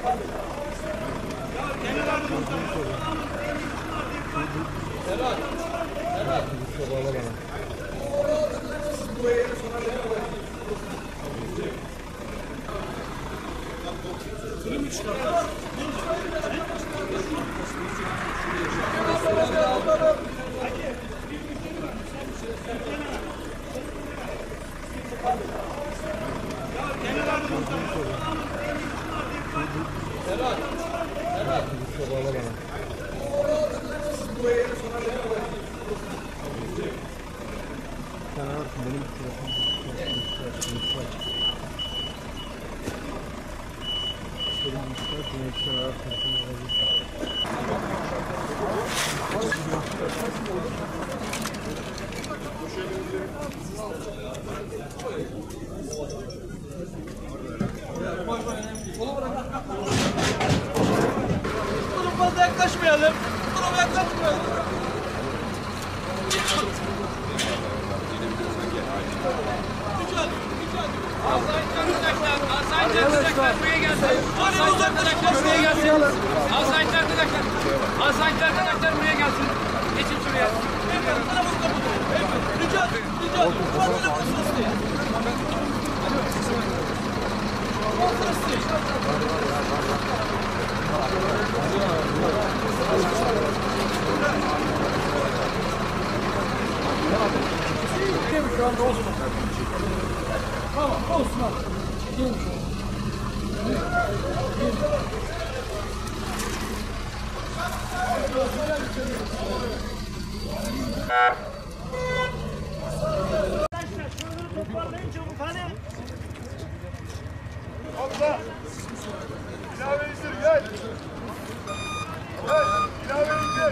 Fazla yaklaşmayalım. Yaklaşmayalım. Asayişli arkadaşlar buraya gelsin. Asayişli arkadaşlar buraya gelsin. Asayişli arkadaşlar buraya gelsin. Geçin şuraya. Rica. Şu anda olsun. Tamam, olsun abi. Toparlayın çabuk hani. Abla. İlave indir gel. Gel. İlave indir.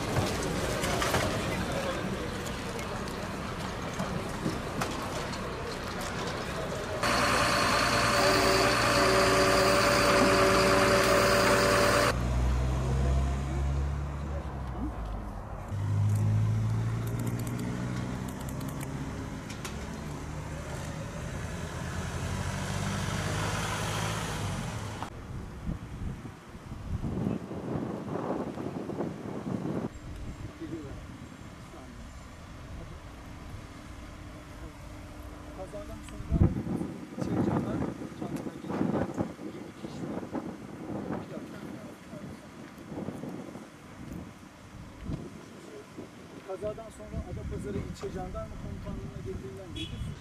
Kazadan sonra Çevcanlar çantana geçtiler. 7 kişi var. Bir dakika. Kazadan sonra Adapazarı İlçe Jandarma Komutanlığı'na getirilen 7